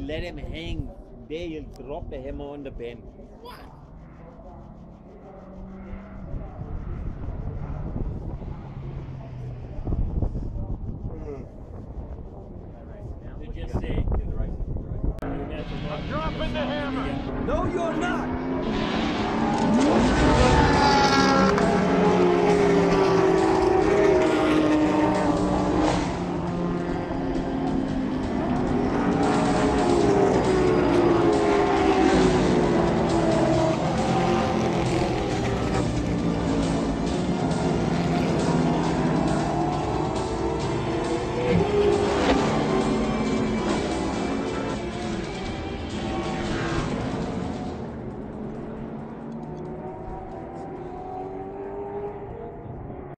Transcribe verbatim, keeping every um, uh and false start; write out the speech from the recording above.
let him hang there, he'll drop the hammer on the pen. What? Just say, I'm dropping the hammer. No, you're not.